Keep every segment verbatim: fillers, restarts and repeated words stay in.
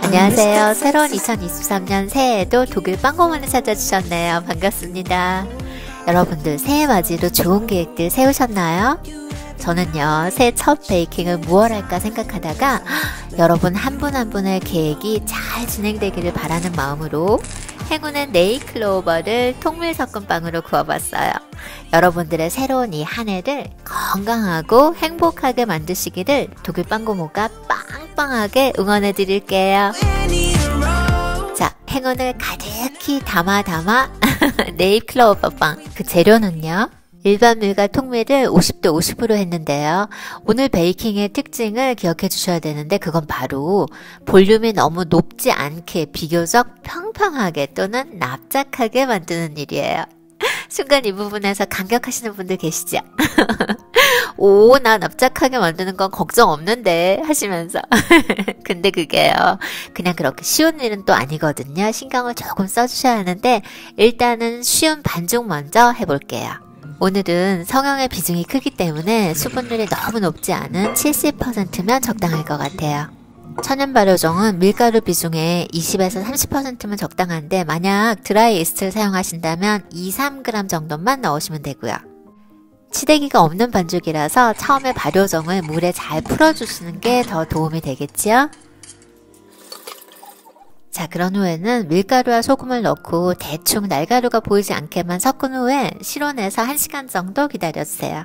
안녕하세요. 새로운 이천이십삼 년 새해에도 독일 빵고문을 찾아주셨네요. 반갑습니다. 여러분들 새해 맞이로 좋은 계획들 세우셨나요? 저는요, 새해 첫 베이킹을 무얼 할까 생각하다가 여러분 한 분 한 분의 계획이 잘 진행되기를 바라는 마음으로 행운의 네잎클로버를 통밀 섞은 빵으로 구워봤어요. 여러분들의 새로운 이 한 해를 건강하고 행복하게 만드시기를 독일 빵고모가 빵빵하게 응원해 드릴게요. 자, 행운을 가득히 담아 담아 네잎클로버 빵. 그 재료는요, 일반 밀과 통밀을 오십 대 오십으로 했는데요. 오늘 베이킹의 특징을 기억해 주셔야 되는데, 그건 바로 볼륨이 너무 높지 않게 비교적 평평하게 또는 납작하게 만드는 일이에요. 순간 이 부분에서 감격하시는 분들 계시죠? 오, 나 납작하게 만드는 건 걱정 없는데 하시면서 근데 그게요, 그냥 그렇게 쉬운 일은 또 아니거든요. 신경을 조금 써주셔야 하는데, 일단은 쉬운 반죽 먼저 해볼게요. 오늘은 성형의 비중이 크기 때문에 수분율이 너무 높지 않은 칠십 퍼센트면 적당할 것 같아요. 천연 발효종은 밀가루 비중의 이십에서 삼십 퍼센트면 적당한데, 만약 드라이 이스트를 사용하신다면 이, 삼 그램 정도만 넣으시면 되고요. 치대기가 없는 반죽이라서 처음에 발효종을 물에 잘 풀어주시는 게 더 도움이 되겠지요? 자, 그런 후에는 밀가루와 소금을 넣고 대충 날가루가 보이지 않게만 섞은 후에 실온에서 한 시간 정도 기다려주세요.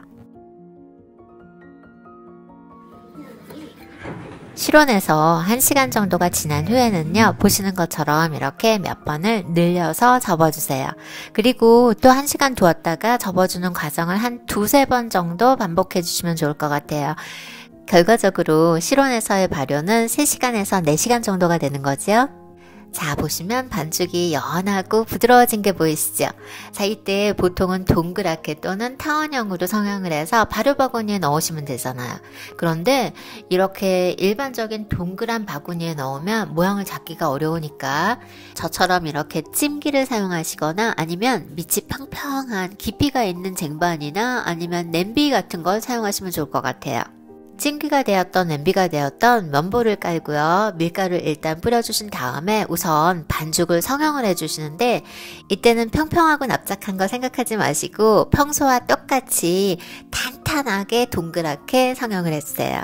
실온에서 한 시간 정도가 지난 후에는요, 보시는 것처럼 이렇게 몇 번을 늘려서 접어주세요. 그리고 또 한 시간 두었다가 접어주는 과정을 한 두세 번 정도 반복해 주시면 좋을 것 같아요. 결과적으로 실온에서의 발효는 세 시간에서 네 시간 정도가 되는 거죠. 자, 보시면 반죽이 연하고 부드러워진 게 보이시죠? 자, 이때 보통은 동그랗게 또는 타원형으로 성형을 해서 발효 바구니에 넣으시면 되잖아요. 그런데 이렇게 일반적인 동그란 바구니에 넣으면 모양을 잡기가 어려우니까 저처럼 이렇게 찜기를 사용하시거나, 아니면 밑이 평평한 깊이가 있는 쟁반이나 아니면 냄비 같은 걸 사용하시면 좋을 것 같아요. 찜기가 되었던 냄비가 되었던 면보를 깔고요, 밀가루를 일단 뿌려주신 다음에 우선 반죽을 성형을 해주시는데, 이때는 평평하고 납작한 거 생각하지 마시고 평소와 똑같이 탄탄하게 동그랗게 성형을 해주세요.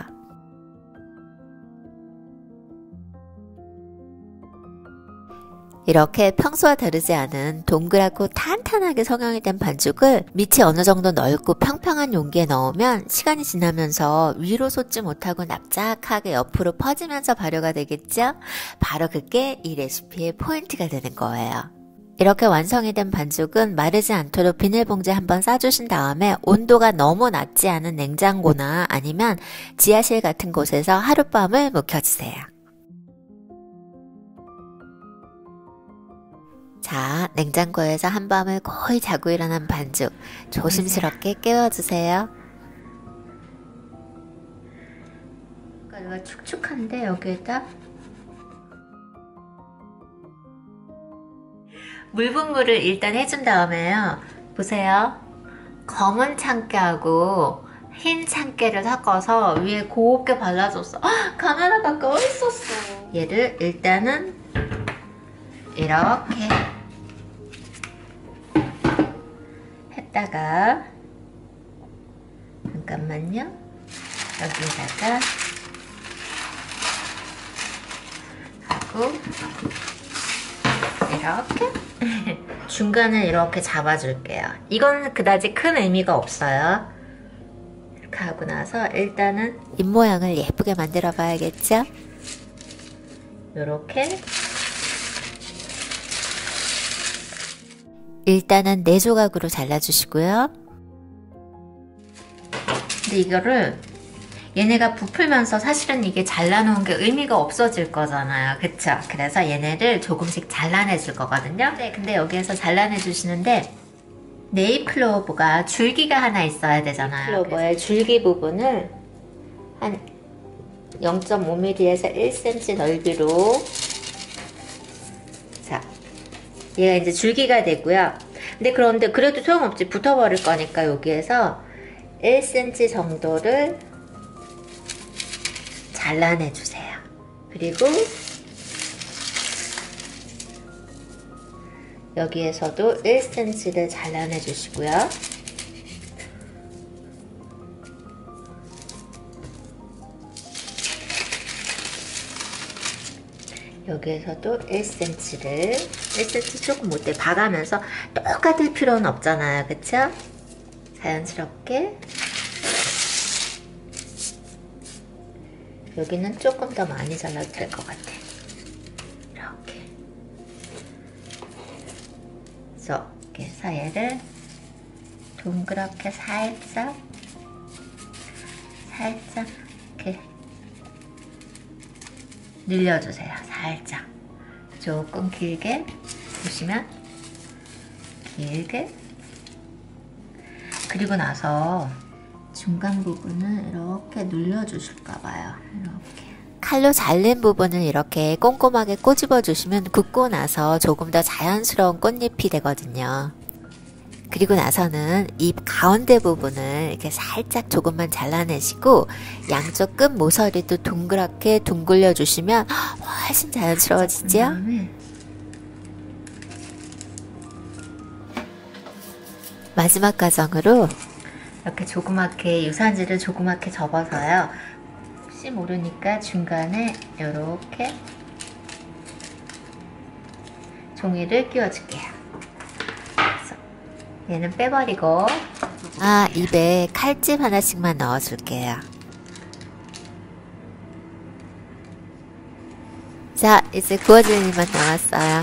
이렇게 평소와 다르지 않은 동그랗고 탄탄하게 성형이 된 반죽을 밑이 어느 정도 넓고 평평한 용기에 넣으면 시간이 지나면서 위로 솟지 못하고 납작하게 옆으로 퍼지면서 발효가 되겠죠? 바로 그게 이 레시피의 포인트가 되는 거예요. 이렇게 완성이 된 반죽은 마르지 않도록 비닐봉지에 한번 싸주신 다음에 온도가 너무 낮지 않은 냉장고나 아니면 지하실 같은 곳에서 하룻밤을 묵혀주세요. 자, 냉장고에서 한밤을 거의 자고 일어난 반죽 조심스럽게 깨워주세요. 가루가 축축한데 여기에다 물 분무를 일단 해준 다음에요, 보세요, 검은 참깨하고 흰 참깨를 섞어서 위에 곱게 발라줬어. 헉, 카메라가 꺼있었어. 얘를 일단은 이렇게 했다가, 잠깐만요, 여기다가 하고 이렇게 중간을 이렇게 잡아줄게요. 이건 그다지 큰 의미가 없어요. 이렇게 하고 나서 일단은 입모양을 예쁘게 만들어 봐야겠죠? 요렇게 일단은 네 조각으로 잘라주시고요. 근데 이거를 얘네가 부풀면서 사실은 이게 잘라놓은 게 의미가 없어질 거잖아요. 그쵸? 그래서 얘네를 조금씩 잘라내줄 거거든요. 네, 근데 여기에서 잘라내 주시는데 네잎클로버가 줄기가 하나 있어야 되잖아요. 클로버의 줄기 부분을 한 영 점 오 밀리미터에서 일 센티미터 넓이로, 자, 얘가 이제 줄기가 되고요. 근데 그런데 그래도 소용없지, 붙어버릴 거니까 여기에서 일 센티미터 정도를 잘라내주세요. 그리고 여기에서도 일 센티미터를 잘라내 주시고요. 여기에서도 일 센티미터를 일 센티미터 조금 못돼 봐가면서 똑같을 필요는 없잖아요. 그쵸? 자연스럽게 여기는 조금 더 많이 잘라도 될 것 같아. 이렇게 그래서 이렇게 해서 얘를 동그랗게 살짝 살짝 이렇게 늘려주세요. 살짝 조금 길게 보시면 길게 그리고 나서 중간 부분을 이렇게 눌러주실까봐요. 이렇게 칼로 잘린 부분을 이렇게 꼼꼼하게 꼬집어 주시면 굽고 나서 조금 더 자연스러운 꽃잎이 되거든요. 그리고 나서는 이 가운데 부분을 이렇게 살짝 조금만 잘라내시고 양쪽 끝 모서리도 동그랗게 둥글려 주시면 훨씬 자연스러워지죠? 마지막 과정으로 이렇게 조그맣게 유산지를 조그맣게 접어서요. 혹시 모르니까 중간에 이렇게 종이를 끼워줄게요. 얘는 빼버리고 아 입에 칼집 하나씩만 넣어줄게요. 자 이제 구워지는 일만 남았어요.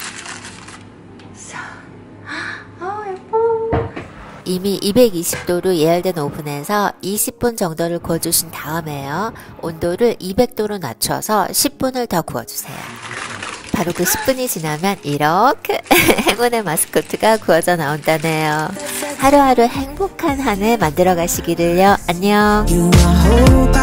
아 예뻐. 이미 이백이십 도로 예열된 오븐에서 이십 분 정도를 구워주신 다음에요. 온도를 이백 도로 낮춰서 십 분을 더 구워주세요. 바로 그 십 분이 지나면 이렇게 행운의 마스코트가 구워져 나온다네요. 하루하루 행복한 한 해 만들어 가시기를요. 안녕.